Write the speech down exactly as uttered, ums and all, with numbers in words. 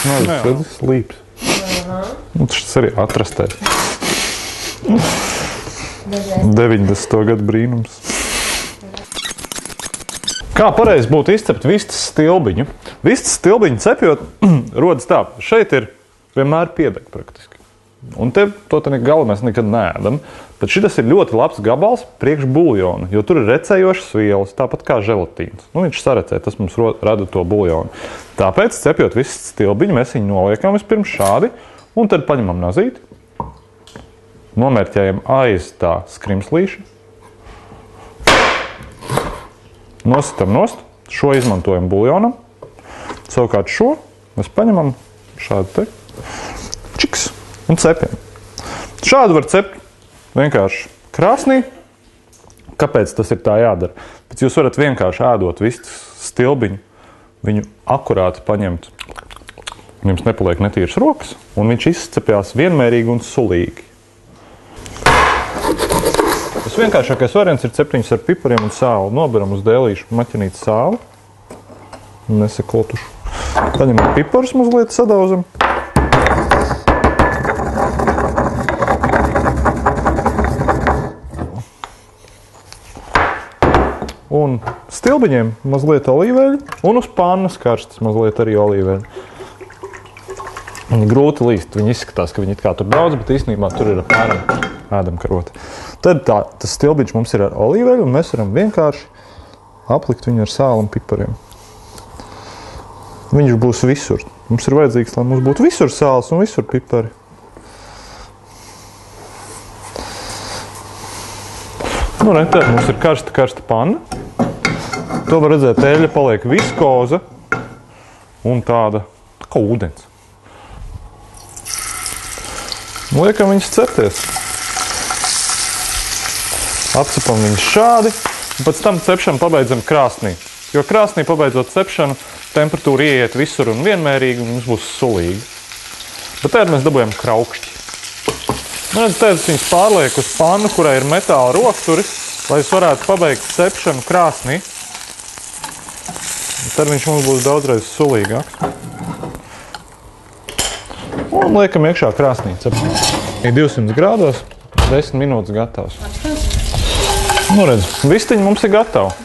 mazs, redzi, slīps. Un tas arī atrastē. deviņdesmito gadu brīnums. Kā pareizi būtu izcept vistas stilbiņu? Vistas stilbiņu cepjot, rodas tā. Šeit ir vienmēr piedeg praktiski. Un te to te galu mēs nekad neēdam. Tad šitas ir ļoti labs gabals priekš buljona, jo tur ir recējošas vielas, tāpat kā želatīns. Nu, viņš sarecē, tas mums rada to buljonu. Tāpēc, cepjot vistas stilbiņu, mēs viņu noliekam vispirms šādi, un tad paņemam nazīti, nomērķējam aiz tā skrimslīša, nositam nost, šo izmantojam buljonam, savukārt šo mēs paņemam šādu te čiks un cepjam. Šādu var cept vienkārši krāsnī. Kāpēc tas ir tā jādara? Pēc jūs varat vienkārši ēdot vistas stilbiņu, viņu akurāti paņemt. Jums nepaliek netīras rokas, un viņš izcepjās vienmērīgi un sulīgi. Tas vienkāršākais variants ir ceptiņas ar pipariem un sāli. Noberam uz dēlīšu maķinīt sāli. Nesakotušu. Paņemam piparus mazliet sadauzam. Un stilbiņiem mazliet olīveļu, un uz pannas karstas mazliet arī olīveļu. Viņi grūti līst, viņi izskatās, ka viņi it kā tur daudz, bet īstenībā tur ir apmēram ēdam karota. Tad tā, tas stilbiņš mums ir ar olīveļu, un mēs varam vienkārši aplikt viņu ar sāli un pipariem. Viņš būs visur. Mums ir vajadzīgs, lai mums būtu visur sāls un visur pipari. Nu, re, tad mums ir karsta, karsta panna. To var redzēt, eļļa paliek viskoza un tāda, tā kā ūdens. Liekam viņus cepties. Apcepam viņus šādi, un pēc tam cepšanu pabeidzam krāsnī. Jo krāsnī pabeidzot cepšanu, temperatūra ieiet visur un vienmērīgi, un mums būs sulīgi. Bet tad mēs dabūjam kraukšķi. Nu, tad es viņus pārlieku uz pannu, kurā ir metāla rokturis, lai es varētu pabeigt cepšanu krāsnī. Tad viņš mums būs daudzreiz sulīgāks. Un liekam iekšā krāsnī cepšanā. divsimt grādos, desmit minūtes gatavs. Nu redz, vistiņi mums ir gatavi.